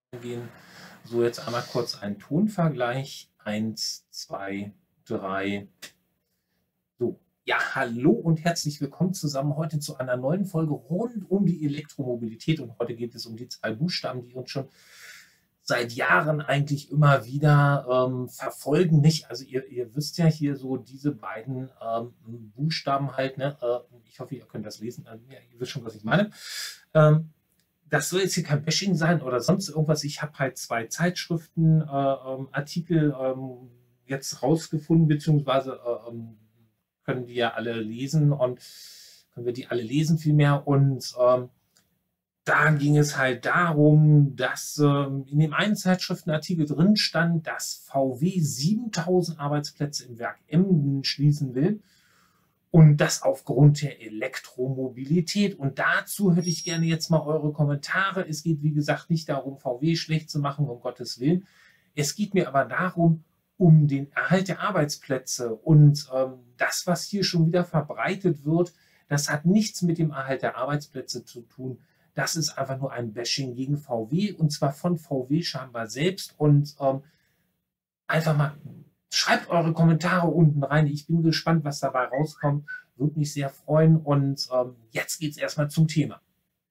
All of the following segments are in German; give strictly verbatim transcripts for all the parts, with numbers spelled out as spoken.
gehen. So, jetzt einmal kurz ein Tonvergleich. Eins, zwei, drei. So, ja, hallo und herzlich willkommen zusammen heute zu einer neuen Folge rund um die Elektromobilität. Und heute geht es um die zwei Buchstaben, die uns schon seit Jahren eigentlich immer wieder ähm, verfolgen. Nicht? Also ihr, ihr wisst ja hier so diese beiden ähm, Buchstaben halt. Ne? Äh, ich hoffe, ihr könnt das lesen. Äh, ja, ihr wisst schon, was ich meine. Ähm, Das soll jetzt hier kein Bashing sein oder sonst irgendwas. Ich habe halt zwei Zeitschriften, äh, ähm, Artikel ähm, jetzt rausgefunden, beziehungsweise äh, ähm, können die ja alle lesen und können wir die alle lesen vielmehr. Und ähm, da ging es halt darum, dass ähm, in dem einen Zeitschriftenartikel drin stand, dass V W siebentausend Arbeitsplätze im Werk Emden schließen will. Und das aufgrund der Elektromobilität. Und dazu hätte ich gerne jetzt mal eure Kommentare. Es geht, wie gesagt, nicht darum, V W schlecht zu machen, um Gottes Willen. Es geht mir aber darum, um den Erhalt der Arbeitsplätze. Und ähm, das, was hier schon wieder verbreitet wird, das hat nichts mit dem Erhalt der Arbeitsplätze zu tun. Das ist einfach nur ein Bashing gegen V W, und zwar von V W scheinbar selbst. Und ähm, einfach mal schreibt eure Kommentare unten rein. Ich bin gespannt, was dabei rauskommt. Würde mich sehr freuen. Und ähm, jetzt geht es erstmal zum Thema.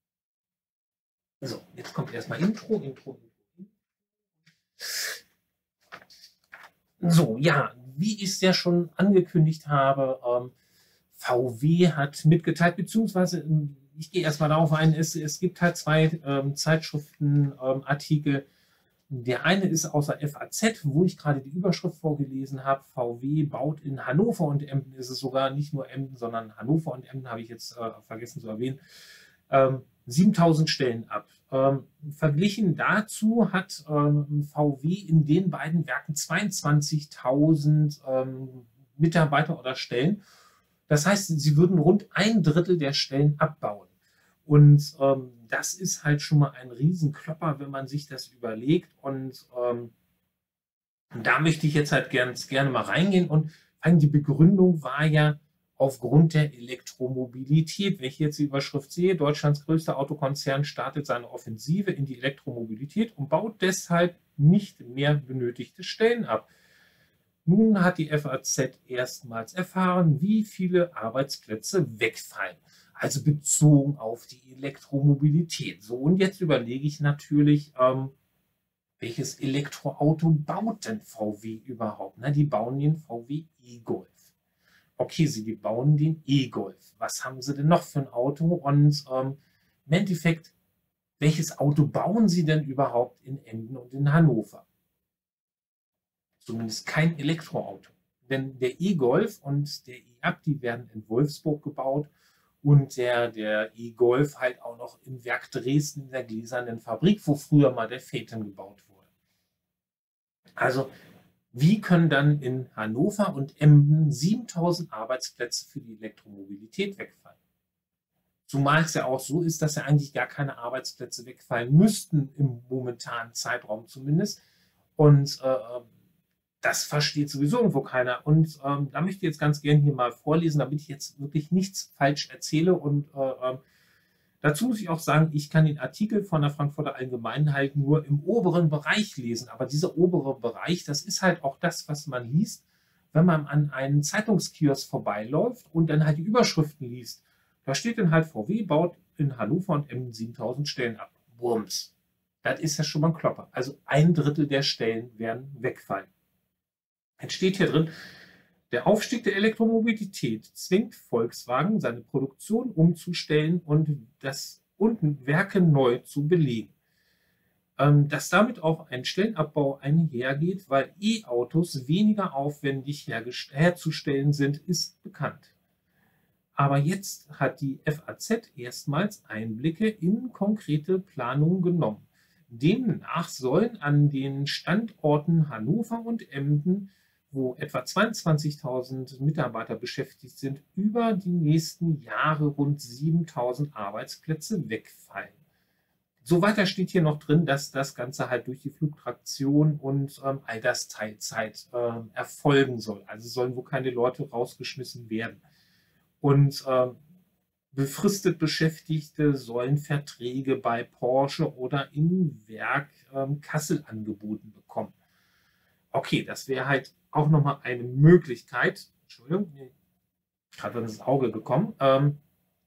So, jetzt kommt erstmal Intro, Intro, Intro. So, ja, wie ich es ja schon angekündigt habe, ähm, V W hat mitgeteilt, beziehungsweise ich gehe erstmal darauf ein, es, es gibt halt zwei ähm, Zeitschriftenartikel. Ähm, Der eine ist aus der F A Z, wo ich gerade die Überschrift vorgelesen habe. V W baut in Hannover und Emden, ist es sogar nicht nur Emden, sondern Hannover und Emden, habe ich jetzt äh, vergessen zu erwähnen, ähm, siebentausend Stellen ab. Ähm, verglichen dazu hat ähm, V W in den beiden Werken zweiundzwanzigtausend ähm, Mitarbeiter oder Stellen. Das heißt, sie würden rund ein Drittel der Stellen abbauen. Und ähm, das ist halt schon mal ein Riesenklopper, wenn man sich das überlegt. Und ähm, da möchte ich jetzt halt gern, gerne mal reingehen. Und die Begründung war ja aufgrund der Elektromobilität. Wenn ich jetzt die Überschrift sehe, Deutschlands größter Autokonzern startet seine Offensive in die Elektromobilität und baut deshalb nicht mehr benötigte Stellen ab. Nun hat die F A Z erstmals erfahren, wie viele Arbeitsplätze wegfallen. Also bezogen auf die Elektromobilität. So, und jetzt überlege ich natürlich, ähm, welches Elektroauto baut denn V W überhaupt? Na, die bauen den V W e-Golf. Okay, sie die bauen den e-Golf. Was haben sie denn noch für ein Auto? Und ähm, im Endeffekt, welches Auto bauen sie denn überhaupt in Emden und in Hannover? Zumindest kein Elektroauto. Denn der e-Golf und der e-Up, die werden in Wolfsburg gebaut, und der, der e-Golf halt auch noch im Werk Dresden in der gläsernen Fabrik, wo früher mal der Phaeton gebaut wurde. Also wie können dann in Hannover und Emden siebentausend Arbeitsplätze für die Elektromobilität wegfallen? Zumal es ja auch so ist, dass ja eigentlich gar keine Arbeitsplätze wegfallen müssten, im momentanen Zeitraum zumindest. Und äh, das versteht sowieso irgendwo keiner. Und ähm, da möchte ich jetzt ganz gerne hier mal vorlesen, damit ich jetzt wirklich nichts falsch erzähle. Und äh, dazu muss ich auch sagen, ich kann den Artikel von der Frankfurter Allgemeinen halt nur im oberen Bereich lesen. Aber dieser obere Bereich, das ist halt auch das, was man liest, wenn man an einen Zeitungskiosk vorbeiläuft und dann halt die Überschriften liest. Da steht dann halt, V W baut in Hannover und Emden siebentausend Stellen ab. Wurms. Das ist ja schon mal ein Klopper. Also ein Drittel der Stellen werden wegfallen. Jetzt steht hier drin, der Aufstieg der Elektromobilität zwingt Volkswagen, seine Produktion umzustellen und, das, und Werke neu zu belegen. Ähm, dass damit auch ein Stellenabbau einhergeht, weil E-Autos weniger aufwendig herzustellen sind, ist bekannt. Aber jetzt hat die F A Z erstmals Einblicke in konkrete Planungen genommen. Demnach sollen an den Standorten Hannover und Emden, wo etwa zweiundzwanzigtausend Mitarbeiter beschäftigt sind, über die nächsten Jahre rund siebentausend Arbeitsplätze wegfallen. So weiter steht hier noch drin, dass das Ganze halt durch die Flugtraktion und ähm, Altersteilzeit äh, erfolgen soll. Also sollen wohl keine Leute rausgeschmissen werden. Und ähm, befristet Beschäftigte sollen Verträge bei Porsche oder im Werk ähm, Kassel angeboten bekommen. Okay, das wäre halt auch nochmal eine Möglichkeit. Entschuldigung, mir ist gerade ins Auge gekommen. Ähm,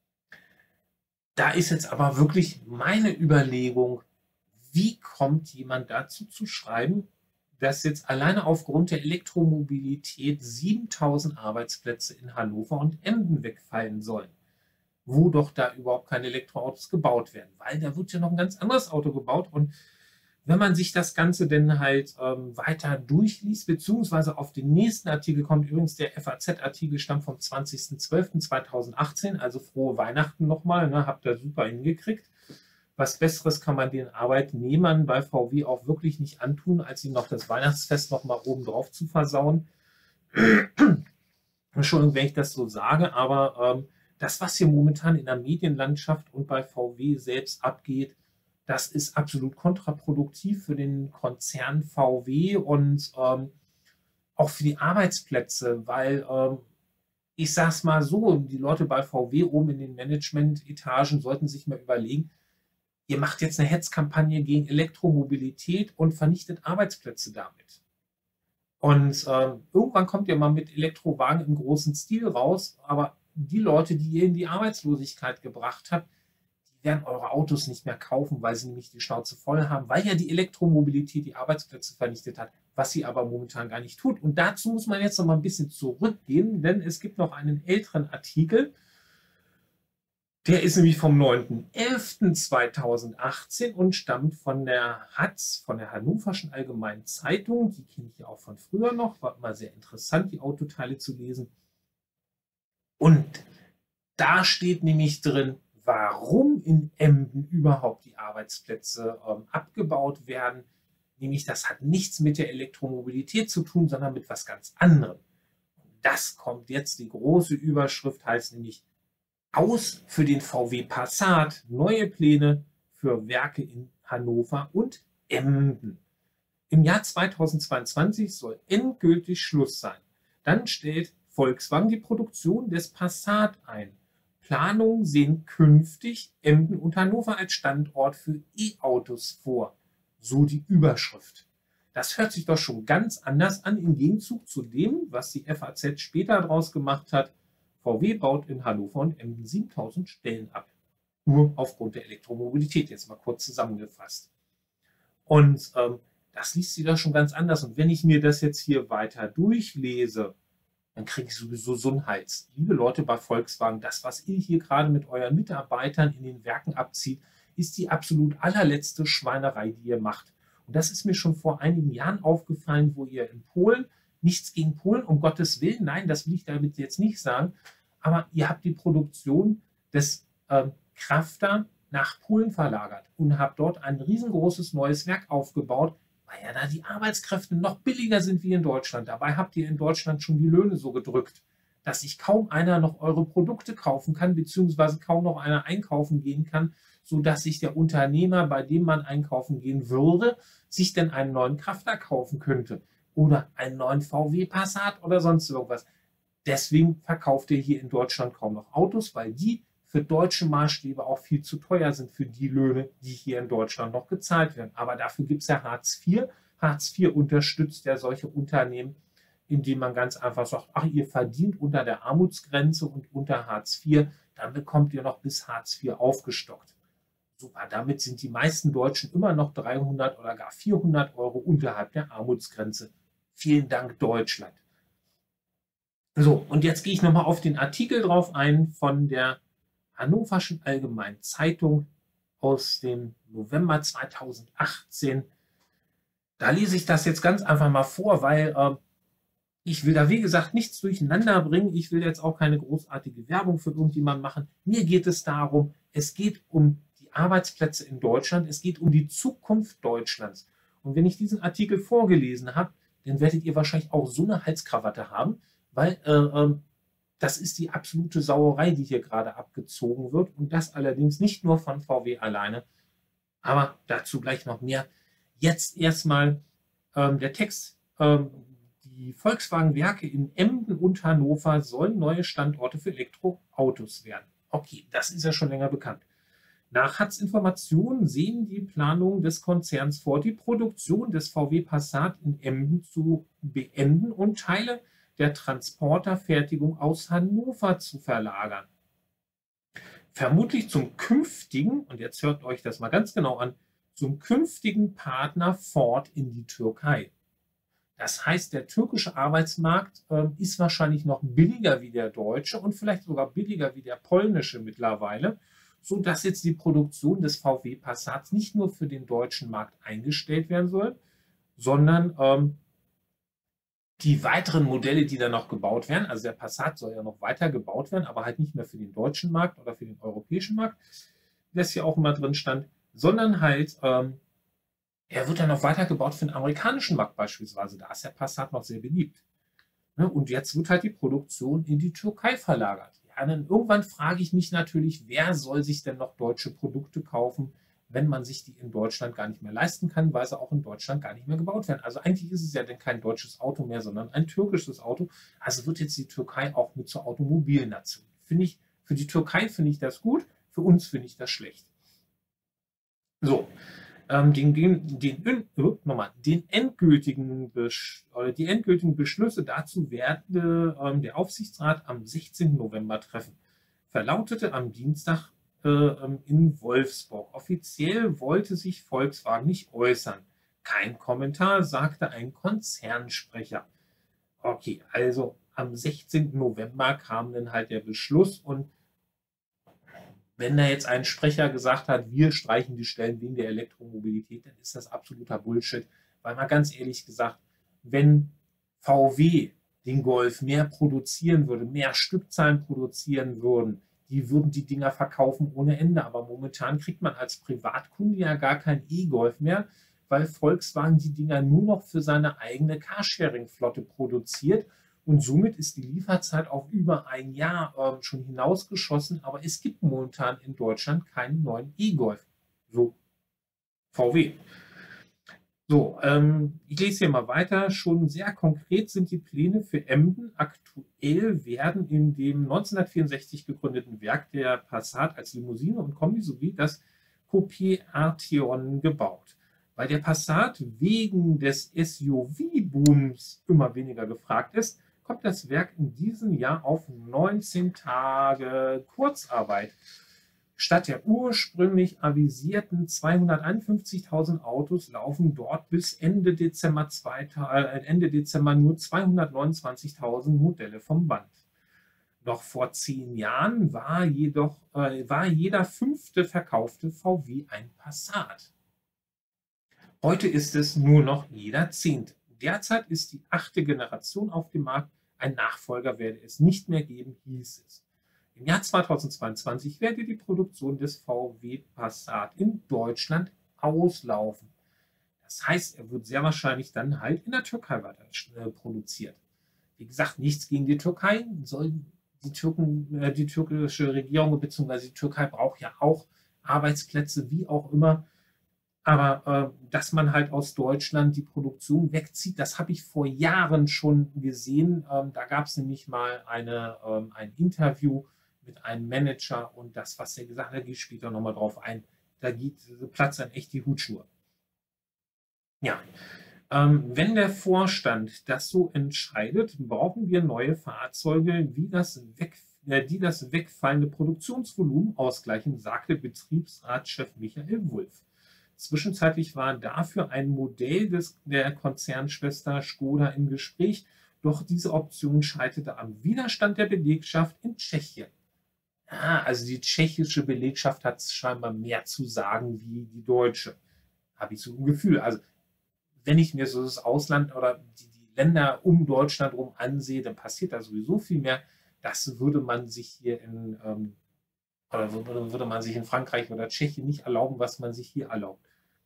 da ist jetzt aber wirklich meine Überlegung, wie kommt jemand dazu zu schreiben, dass jetzt alleine aufgrund der Elektromobilität siebentausend Arbeitsplätze in Hannover und Emden wegfallen sollen, wo doch da überhaupt keine Elektroautos gebaut werden, weil da wird ja noch ein ganz anderes Auto gebaut. Und wenn man sich das Ganze dann halt ähm, weiter durchliest, beziehungsweise auf den nächsten Artikel kommt, übrigens der F A Z-Artikel stammt vom zwanzigsten zwölften zweitausendachtzehn, also frohe Weihnachten nochmal, ne, habt ihr super hingekriegt. Was Besseres kann man den Arbeitnehmern bei V W auch wirklich nicht antun, als ihnen noch das Weihnachtsfest noch mal oben drauf zu versauen. Entschuldigung, wenn ich das so sage, aber ähm, das, was hier momentan in der Medienlandschaft und bei V W selbst abgeht, das ist absolut kontraproduktiv für den Konzern V W und ähm, auch für die Arbeitsplätze, weil ähm, ich sage es mal so, die Leute bei V W oben in den Management-Etagen sollten sich mal überlegen, ihr macht jetzt eine Hetzkampagne gegen Elektromobilität und vernichtet Arbeitsplätze damit. Und äh, irgendwann kommt ihr mal mit Elektrowagen im großen Stil raus, aber die Leute, die ihr in die Arbeitslosigkeit gebracht habt, die werden eure Autos nicht mehr kaufen, weil sie nämlich die Schnauze voll haben, weil ja die Elektromobilität die Arbeitsplätze vernichtet hat, was sie aber momentan gar nicht tut. Und dazu muss man jetzt noch mal ein bisschen zurückgehen, denn es gibt noch einen älteren Artikel, der ist nämlich vom neunten elften zweitausendachtzehn und stammt von der H A Z, von der Hannoverschen Allgemeinen Zeitung. Die kenne ich ja auch von früher noch, war immer sehr interessant, die Autoteile zu lesen. Und da steht nämlich drin, warum in Emden überhaupt die Arbeitsplätze ähm, abgebaut werden. Nämlich, das hat nichts mit der Elektromobilität zu tun, sondern mit was ganz anderem. Das kommt jetzt, die große Überschrift heißt nämlich, aus für den V W Passat, neue Pläne für Werke in Hannover und Emden. Im Jahr zweitausendzweiundzwanzig soll endgültig Schluss sein. Dann stellt Volkswagen die Produktion des Passat ein. Planungen sehen künftig Emden und Hannover als Standort für E-Autos vor. So die Überschrift. Das hört sich doch schon ganz anders an im Gegenzug zu dem, was die F A Z später daraus gemacht hat. V W baut in Hannover und Emden siebentausend Stellen ab. Nur aufgrund der Elektromobilität, jetzt mal kurz zusammengefasst. Und ähm, das liest sich doch schon ganz anders. Und wenn ich mir das jetzt hier weiter durchlese, dann kriege ich sowieso so einen Hals. Liebe Leute bei Volkswagen, das, was ihr hier gerade mit euren Mitarbeitern in den Werken abzieht, ist die absolut allerletzte Schweinerei, die ihr macht. Und das ist mir schon vor einigen Jahren aufgefallen, wo ihr in Polen, nichts gegen Polen, um Gottes Willen, nein, das will ich damit jetzt nicht sagen, aber ihr habt die Produktion des ähm, Crafter nach Polen verlagert und habt dort ein riesengroßes neues Werk aufgebaut, weil ja da die Arbeitskräfte noch billiger sind wie in Deutschland. Dabei habt ihr in Deutschland schon die Löhne so gedrückt, dass sich kaum einer noch eure Produkte kaufen kann, beziehungsweise kaum noch einer einkaufen gehen kann, sodass sich der Unternehmer, bei dem man einkaufen gehen würde, sich denn einen neuen Crafter kaufen könnte oder einen neuen V W Passat oder sonst irgendwas. Deswegen verkauft ihr hier in Deutschland kaum noch Autos, weil die für deutsche Maßstäbe auch viel zu teuer sind für die Löhne, die hier in Deutschland noch gezahlt werden. Aber dafür gibt es ja Hartz vier. Hartz vier unterstützt ja solche Unternehmen, indem man ganz einfach sagt, ach, ihr verdient unter der Armutsgrenze und unter Hartz vier, dann bekommt ihr noch bis Hartz vier aufgestockt. Super, damit sind die meisten Deutschen immer noch dreihundert oder gar vierhundert Euro unterhalb der Armutsgrenze. Vielen Dank, Deutschland. So, und jetzt gehe ich nochmal auf den Artikel drauf ein von der Hannoverschen Allgemeinen Zeitung aus dem November zweitausendachtzehn. Da lese ich das jetzt ganz einfach mal vor, weil äh, ich will da, wie gesagt, nichts durcheinander bringen. Ich will jetzt auch keine großartige Werbung für irgendjemanden machen. Mir geht es darum, es geht um die Arbeitsplätze in Deutschland, es geht um die Zukunft Deutschlands. Und wenn ich diesen Artikel vorgelesen habe, dann werdet ihr wahrscheinlich auch so eine Halskrawatte haben, weil äh, äh, das ist die absolute Sauerei, die hier gerade abgezogen wird. Und das allerdings nicht nur von V W alleine, aber dazu gleich noch mehr. Jetzt erstmal ähm, der Text. Ähm, die Volkswagen-Werke in Emden und Hannover sollen neue Standorte für Elektroautos werden. Okay, das ist ja schon länger bekannt. Nach Hatz Informationen sehen die Planungen des Konzerns vor, die Produktion des V W Passat in Emden zu beenden und Teile der Transporterfertigung aus Hannover zu verlagern. Vermutlich zum künftigen, und jetzt hört euch das mal ganz genau an, zum künftigen Partner Ford in die Türkei. Das heißt, der türkische Arbeitsmarkt äh, ist wahrscheinlich noch billiger wie der deutsche und vielleicht sogar billiger wie der polnische mittlerweile, sodass jetzt die Produktion des V W Passats nicht nur für den deutschen Markt eingestellt werden soll, sondern ähm, die weiteren Modelle, die dann noch gebaut werden, also der Passat soll ja noch weiter gebaut werden, aber halt nicht mehr für den deutschen Markt oder für den europäischen Markt, wie das hier auch immer drin stand, sondern halt ähm, er wird dann noch weiter gebaut für den amerikanischen Markt beispielsweise. Da ist der Passat noch sehr beliebt. Ne? Und jetzt wird halt die Produktion in die Türkei verlagert. Ja, dann irgendwann frage ich mich natürlich, wer soll sich denn noch deutsche Produkte kaufen, wenn man sich die in Deutschland gar nicht mehr leisten kann, weil sie auch in Deutschland gar nicht mehr gebaut werden. Also eigentlich ist es ja dann kein deutsches Auto mehr, sondern ein türkisches Auto. Also wird jetzt die Türkei auch mit zur Automobilnation. Finde ich, für die Türkei finde ich das gut, für uns finde ich das schlecht. So. Den, den, den, nochmal, den endgültigen oder die endgültigen Beschlüsse dazu werde ähm, der Aufsichtsrat am sechzehnten November treffen, verlautete am Dienstag äh, in Wolfsburg. Offiziell wollte sich Volkswagen nicht äußern. Kein Kommentar, sagte ein Konzernsprecher. Okay, also am sechzehnten November kam dann halt der Beschluss und wenn da jetzt ein Sprecher gesagt hat, wir streichen die Stellen wegen der Elektromobilität, dann ist das absoluter Bullshit. Weil mal ganz ehrlich gesagt, wenn V W den Golf mehr produzieren würde, mehr Stückzahlen produzieren würden, die würden die Dinger verkaufen ohne Ende. Aber momentan kriegt man als Privatkunde ja gar kein E-Golf mehr, weil Volkswagen die Dinger nur noch für seine eigene Carsharing-Flotte produziert. Und somit ist die Lieferzeit auf über ein Jahr ähm, schon hinausgeschossen. Aber es gibt momentan in Deutschland keinen neuen E-Golf. So, V W. So, ähm, ich lese hier mal weiter. Schon sehr konkret sind die Pläne für Emden. Aktuell werden in dem neunzehnhundertvierundsechzig gegründeten Werk der Passat als Limousine und Kombi sowie das Coupé Arteon gebaut. Weil der Passat wegen des S U V-Booms immer weniger gefragt ist, kommt das Werk in diesem Jahr auf neunzehn Tage Kurzarbeit. Statt der ursprünglich avisierten zweihunderteinundfünfzigtausend Autos laufen dort bis Ende Dezember, äh, Ende Dezember nur zweihundertneunundzwanzigtausend Modelle vom Band. Noch vor zehn Jahren war jedoch äh, war jeder fünfte verkaufte V W ein Passat. Heute ist es nur noch jeder zehnte. Derzeit ist die achte Generation auf dem Markt. Ein Nachfolger werde es nicht mehr geben, hieß es. Im Jahr zweitausendzweiundzwanzig werde die Produktion des V W Passat in Deutschland auslaufen. Das heißt, er wird sehr wahrscheinlich dann halt in der Türkei weiter äh, produziert. Wie gesagt, nichts gegen die Türkei. Soll die, Türken, äh, die türkische Regierung bzw. die Türkei braucht ja auch Arbeitsplätze, wie auch immer. Aber äh, dass man halt aus Deutschland die Produktion wegzieht, das habe ich vor Jahren schon gesehen. Ähm, da gab es nämlich mal eine, ähm, ein Interview mit einem Manager und das, was er gesagt hat, da gehe ich später nochmal drauf ein. Da geht, platzt dann echt die Hutschnur. Ja, ähm, wenn der Vorstand das so entscheidet, brauchen wir neue Fahrzeuge, wie das weg, äh, die das wegfallende Produktionsvolumen ausgleichen, sagte Betriebsratschef Michael Wulff. Zwischenzeitlich war dafür ein Modell des, der Konzernschwester Škoda im Gespräch, doch diese Option scheiterte am Widerstand der Belegschaft in Tschechien. Ah, also die tschechische Belegschaft hat scheinbar mehr zu sagen wie die deutsche. Habe ich so ein Gefühl. Also wenn ich mir so das Ausland oder die, die Länder um Deutschland herum ansehe, dann passiert da sowieso viel mehr. Das würde man sich hier in ähm, oder würde, würde man sich in Frankreich oder Tschechien nicht erlauben, was man sich hier erlaubt.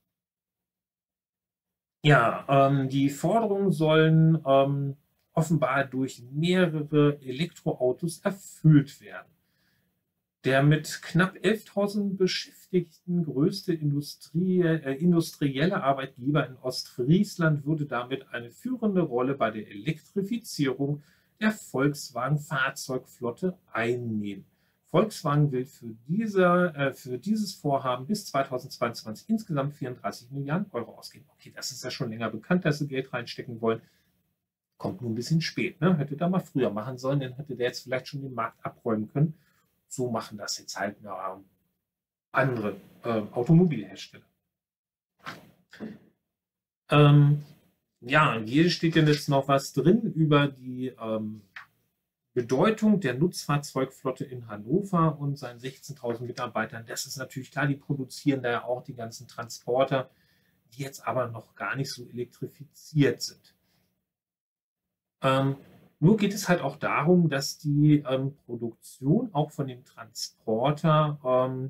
Ja, ähm, die Forderungen sollen ähm, offenbar durch mehrere Elektroautos erfüllt werden. Der mit knapp elftausend Beschäftigten größte Industrie, äh, industrielle Arbeitgeber in Ostfriesland würde damit eine führende Rolle bei der Elektrifizierung der Volkswagen-Fahrzeugflotte einnehmen. Volkswagen will für, diese, äh, für dieses Vorhaben bis zweitausendzweiundzwanzig insgesamt vierunddreißig Milliarden Euro ausgeben. Okay, das ist ja schon länger bekannt, dass sie Geld reinstecken wollen. Kommt nur ein bisschen spät. Ne? Hätte da mal früher machen sollen, dann hätte der jetzt vielleicht schon den Markt abräumen können. So machen das jetzt halt ja, andere äh, Automobilhersteller. Ähm, ja, hier steht denn jetzt noch was drin über die ähm, Bedeutung der Nutzfahrzeugflotte in Hannover und seinen sechzehntausend Mitarbeitern. Das ist natürlich klar, die produzieren da ja auch die ganzen Transporter, die jetzt aber noch gar nicht so elektrifiziert sind. Ähm, nur geht es halt auch darum, dass die ähm, Produktion auch von dem Transporter, ähm,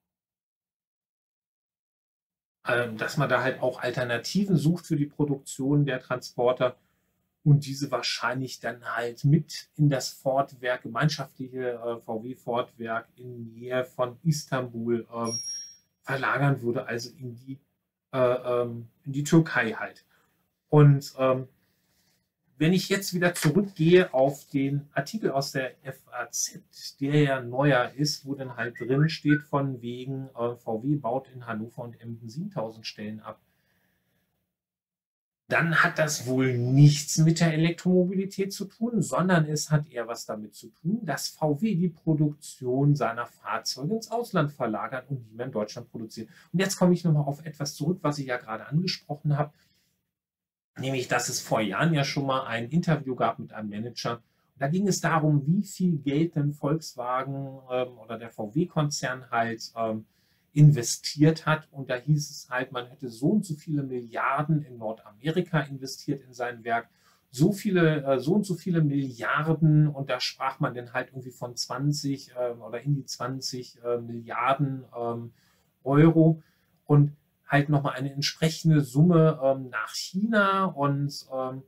äh, dass man da halt auch Alternativen sucht für die Produktion der Transporter und diese wahrscheinlich dann halt mit in das Ford-Werk, gemeinschaftliche äh, V W-Ford-Werk in Nähe von Istanbul ähm, verlagern würde, also in die, äh, ähm, in die Türkei halt. Und ähm, wenn ich jetzt wieder zurückgehe auf den Artikel aus der F A Z, der ja neuer ist, wo dann halt drin steht, von wegen äh, V W baut in Hannover und Emden siebentausend Stellen ab, dann hat das wohl nichts mit der Elektromobilität zu tun, sondern es hat eher was damit zu tun, dass V W die Produktion seiner Fahrzeuge ins Ausland verlagert und die mehr in Deutschland produziert. Und jetzt komme ich nochmal auf etwas zurück, was ich ja gerade angesprochen habe, nämlich, dass es vor Jahren ja schon mal ein Interview gab mit einem Manager. Und da ging es darum, wie viel Geld denn Volkswagen ähm, oder der V W-Konzern halt ähm, investiert hat. Und da hieß es halt, man hätte so und so viele Milliarden in Nordamerika investiert in sein Werk, so viele, äh, so und so viele Milliarden, und da sprach man dann halt irgendwie von zwanzig äh, oder in die zwanzig äh, Milliarden ähm, Euro und halt nochmal eine entsprechende Summe ähm, nach China, und ähm,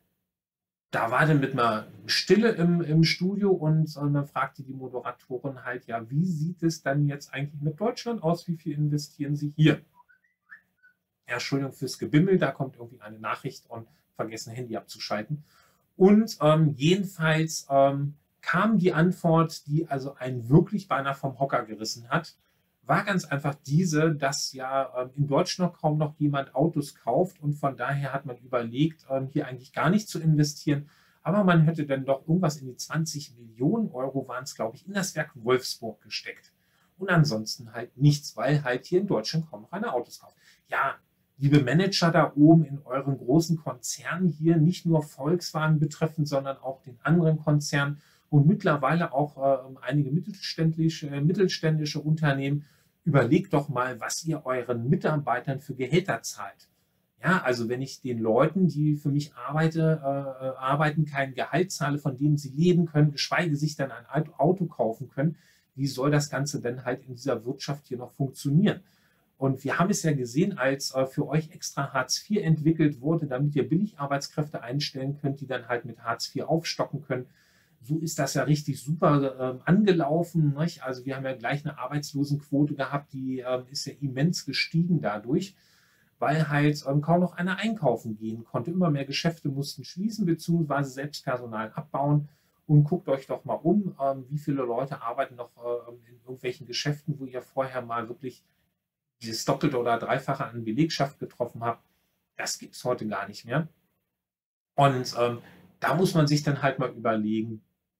da war dann mit einer Stille im, im Studio, und äh, dann fragte die Moderatorin halt, ja, wie sieht es dann jetzt eigentlich mit Deutschland aus? Wie viel investieren Sie hier? Ja, Entschuldigung fürs Gebimmel, da kommt irgendwie eine Nachricht und vergessen, Handy abzuschalten. Und ähm, jedenfalls ähm, kam die Antwort, die also einen wirklich beinahe vom Hocker gerissen hat, war ganz einfach diese, dass ja ähm, in Deutschland kaum noch jemand Autos kauft, und von daher hat man überlegt, ähm, hier eigentlich gar nicht zu investieren, aber man hätte dann doch irgendwas in die zwanzig Millionen Euro, waren es glaube ich, in das Werk Wolfsburg gesteckt. Und ansonsten halt nichts, weil halt hier in Deutschland kaum noch eine Autos kauft. Ja, liebe Manager da oben in euren großen Konzernen hier, nicht nur Volkswagen betreffend, sondern auch den anderen Konzernen und mittlerweile auch äh, einige mittelständische, äh, mittelständische Unternehmen, überlegt doch mal, was ihr euren Mitarbeitern für Gehälter zahlt. Ja, also wenn ich den Leuten, die für mich arbeite, äh, arbeiten, kein Gehalt zahle, von dem sie leben können, geschweige sich dann ein Auto kaufen können, wie soll das Ganze denn halt in dieser Wirtschaft hier noch funktionieren? Und wir haben es ja gesehen, als äh, für euch extra Hartz vier entwickelt wurde, damit ihr Billigarbeitskräfte einstellen könnt, die dann halt mit Hartz vier aufstocken können. So ist das ja richtig super äh, angelaufen. Nicht? Also wir haben ja gleich eine Arbeitslosenquote gehabt, die äh, ist ja immens gestiegen dadurch, weil halt ähm, kaum noch einer einkaufen gehen konnte. Immer mehr Geschäfte mussten schließen bzw. selbst Personal abbauen. Und guckt euch doch mal um, ähm, wie viele Leute arbeiten noch äh, in irgendwelchen Geschäften, wo ihr vorher mal wirklich dieses Doppelte oder Dreifache an Belegschaft getroffen habt. Das gibt es heute gar nicht mehr. Und ähm, da muss man sich dann halt mal überlegen,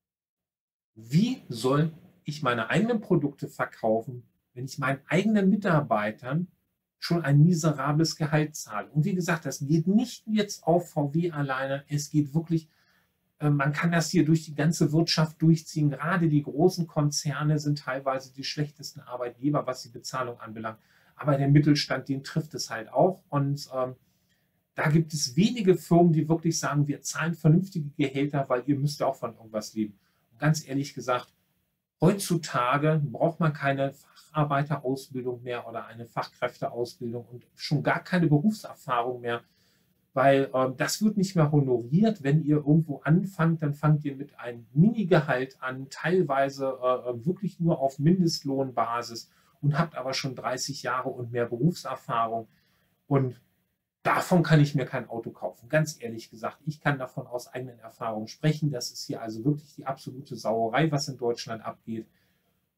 wie soll ich meine eigenen Produkte verkaufen, wenn ich meinen eigenen Mitarbeitern schon ein miserables Gehalt zahle. Und wie gesagt, das geht nicht jetzt auf V W alleine, es geht wirklich, äh, man kann das hier durch die ganze Wirtschaft durchziehen. Gerade die großen Konzerne sind teilweise die schlechtesten Arbeitgeber, was die Bezahlung anbelangt. Aber der Mittelstand, den trifft es halt auch. Und ähm, da gibt es wenige Firmen, die wirklich sagen, wir zahlen vernünftige Gehälter, weil ihr müsst auch von irgendwas leben. Und ganz ehrlich gesagt, heutzutage braucht man keine Facharbeiterausbildung mehr oder eine Fachkräfteausbildung und schon gar keine Berufserfahrung mehr, weil äh, das wird nicht mehr honoriert. Wenn ihr irgendwo anfangt, dann fangt ihr mit einem Minigehalt an, teilweise äh, wirklich nur auf Mindestlohnbasis, und habt aber schon dreißig Jahre und mehr Berufserfahrung. Und davon kann ich mir kein Auto kaufen. Ganz ehrlich gesagt, ich kann davon aus eigenen Erfahrungen sprechen. Das ist hier also wirklich die absolute Sauerei, was in Deutschland abgeht.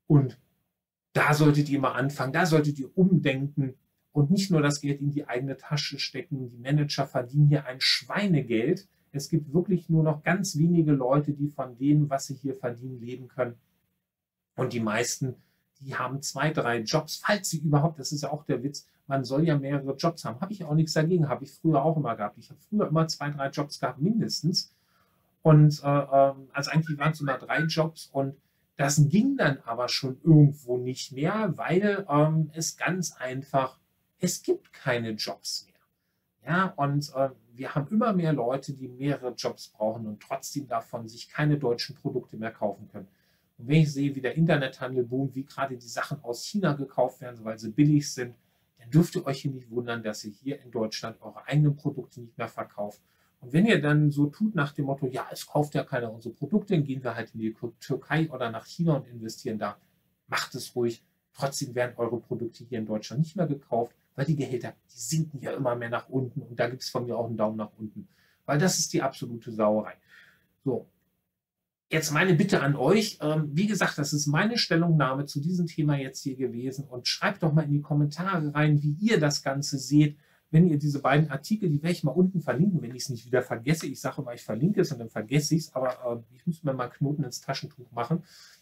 Und da solltet ihr mal anfangen, da solltet ihr umdenken und nicht nur das Geld in die eigene Tasche stecken. Die Manager verdienen hier ein Schweinegeld. Es gibt wirklich nur noch ganz wenige Leute, die von dem, was sie hier verdienen, leben können. Und die meisten, die haben zwei, drei Jobs, falls sie überhaupt, das ist ja auch der Witz, man soll ja mehrere Jobs haben. Habe ich auch nichts dagegen, habe ich früher auch immer gehabt. Ich habe früher immer zwei, drei Jobs gehabt, mindestens. Und äh, also eigentlich waren es immer drei Jobs und das ging dann aber schon irgendwo nicht mehr, weil ähm, es ganz einfach, es gibt keine Jobs mehr. Ja, und äh, wir haben immer mehr Leute, die mehrere Jobs brauchen und trotzdem davon sich keine deutschen Produkte mehr kaufen können. Und wenn ich sehe, wie der Internethandel boomt, wie gerade die Sachen aus China gekauft werden, weil sie billig sind, dann dürft ihr euch hier nicht wundern, dass ihr hier in Deutschland eure eigenen Produkte nicht mehr verkauft. Und wenn ihr dann so tut nach dem Motto, ja, es kauft ja keiner unsere Produkte, dann gehen wir halt in die Türkei oder nach China und investieren da. Macht es ruhig. Trotzdem werden eure Produkte hier in Deutschland nicht mehr gekauft, weil die Gehälter, die sinken ja immer mehr nach unten. Und da gibt es von mir auch einen Daumen nach unten. Weil das ist die absolute Sauerei. So, jetzt meine Bitte an euch. Ähm, wie gesagt, das ist meine Stellungnahme zu diesem Thema jetzt hier gewesen. Und schreibt doch mal in die Kommentare rein, wie ihr das Ganze seht. Wenn ihr diese beiden Artikel, die werde ich mal unten verlinken, wenn ich es nicht wieder vergesse. Ich sage mal, ich verlinke es und dann vergesse ich es, aber äh, ich muss mir mal Knoten ins Taschentuch machen.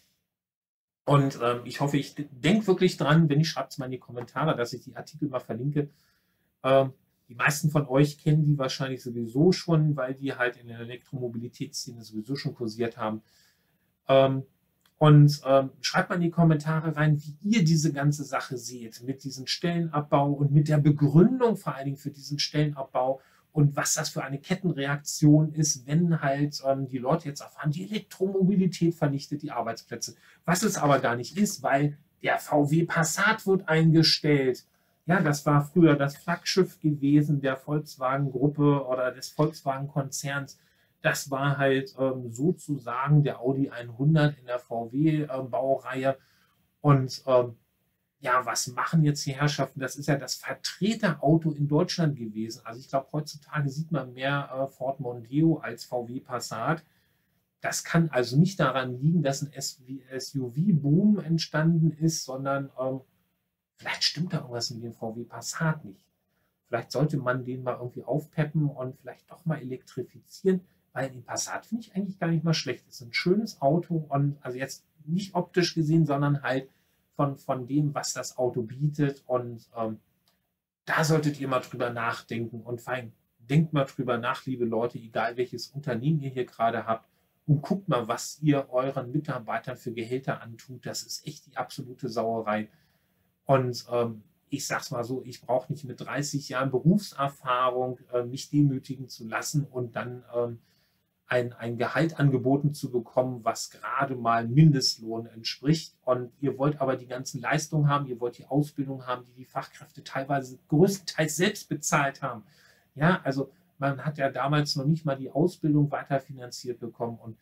Und äh, ich hoffe, ich denke wirklich dran, wenn ich, schreibt es mal in die Kommentare, dass ich die Artikel mal verlinke. Ähm, die meisten von euch kennen die wahrscheinlich sowieso schon, weil die halt in der Elektromobilitätsszene sowieso schon kursiert haben. Ähm, Und ähm, schreibt mal in die Kommentare rein, wie ihr diese ganze Sache seht, mit diesem Stellenabbau und mit der Begründung vor allen Dingen für diesen Stellenabbau und was das für eine Kettenreaktion ist, wenn halt ähm, die Leute jetzt erfahren, die Elektromobilität vernichtet die Arbeitsplätze. Was es aber gar nicht ist, weil der V W Passat wird eingestellt. Ja, das war früher das Flaggschiff gewesen der Volkswagen-Gruppe oder des Volkswagen-Konzerns. Das war halt ähm, sozusagen der Audi hundert in der V W-Baureihe. Ähm, und ähm, ja, was machen jetzt die Herrschaften? Das ist ja das Vertreterauto in Deutschland gewesen. Also ich glaube, heutzutage sieht man mehr äh, Ford Mondeo als V W Passat. Das kann also nicht daran liegen, dass ein S U V-Boom entstanden ist, sondern ähm, vielleicht stimmt da irgendwas mit dem V W Passat nicht. Vielleicht sollte man den mal irgendwie aufpeppen und vielleicht doch mal elektrifizieren. Weil den Passat finde ich eigentlich gar nicht mal schlecht. Es ist ein schönes Auto und also jetzt nicht optisch gesehen, sondern halt von, von dem, was das Auto bietet. Und ähm, da solltet ihr mal drüber nachdenken. Und fein, denkt mal drüber nach, liebe Leute, egal welches Unternehmen ihr hier gerade habt. Und guckt mal, was ihr euren Mitarbeitern für Gehälter antut. Das ist echt die absolute Sauerei. Und ähm, ich sag's mal so, ich brauche nicht mit dreißig Jahren Berufserfahrung äh, mich demütigen zu lassen und dann ähm, Ein, ein Gehalt angeboten zu bekommen, was gerade mal Mindestlohn entspricht. Und ihr wollt aber die ganzen Leistungen haben, ihr wollt die Ausbildung haben, die die Fachkräfte teilweise größtenteils selbst bezahlt haben. Ja, also man hat ja damals noch nicht mal die Ausbildung weiterfinanziert bekommen. Und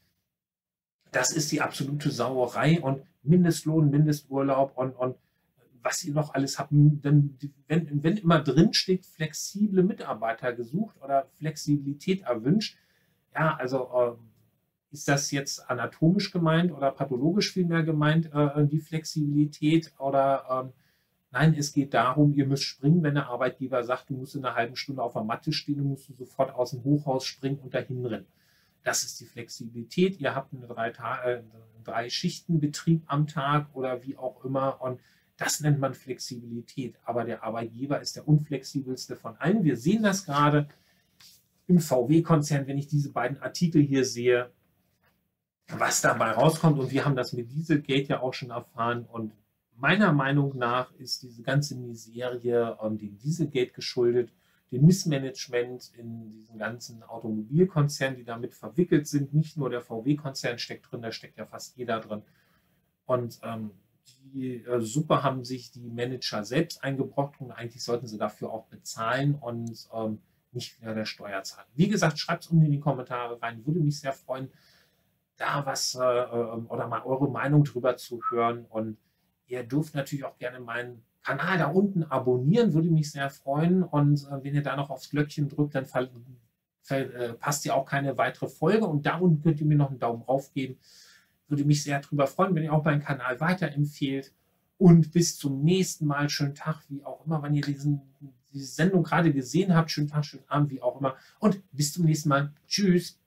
das ist die absolute Sauerei. Und Mindestlohn, Mindesturlaub und, und was ihr noch alles habt, denn wenn, wenn immer drin steht, flexible Mitarbeiter gesucht oder Flexibilität erwünscht, ja, also äh, ist das jetzt anatomisch gemeint oder pathologisch vielmehr gemeint, äh, die Flexibilität? Oder äh, nein, es geht darum, ihr müsst springen, wenn der Arbeitgeber sagt, du musst in einer halben Stunde auf der Matte stehen, du musst sofort aus dem Hochhaus springen und dahin rennen. Das ist die Flexibilität. Ihr habt einen drei, äh, drei Schichtenbetrieb am Tag oder wie auch immer und das nennt man Flexibilität. Aber der Arbeitgeber ist der unflexibelste von allen. Wir sehen das gerade im V W-Konzern, wenn ich diese beiden Artikel hier sehe, was dabei rauskommt. Und wir haben das mit Dieselgate ja auch schon erfahren. Und meiner Meinung nach ist diese ganze Miserie ähm, dem Dieselgate geschuldet, dem Missmanagement in diesen ganzen Automobilkonzernen, die damit verwickelt sind. Nicht nur der V W-Konzern steckt drin, da steckt ja fast jeder drin. Und ähm, die äh, Suppe haben sich die Manager selbst eingebrockt und eigentlich sollten sie dafür auch bezahlen und ähm, nicht wieder der Steuerzahler. Wie gesagt, schreibt es unten in die Kommentare rein. Würde mich sehr freuen, da was äh, oder mal eure Meinung drüber zu hören. Und ihr dürft natürlich auch gerne meinen Kanal da unten abonnieren, würde mich sehr freuen. Und äh, wenn ihr da noch aufs Glöckchen drückt, dann verpasst ihr auch keine weitere Folge. Und da unten könnt ihr mir noch einen Daumen rauf geben. Würde mich sehr darüber freuen, wenn ihr auch meinen Kanal weiterempfehlt. Und bis zum nächsten Mal. Schönen Tag, wie auch immer, wann ihr diesen, diese Sendung gerade gesehen habt. Schönen Tag, schönen Abend, wie auch immer. Und bis zum nächsten Mal. Tschüss.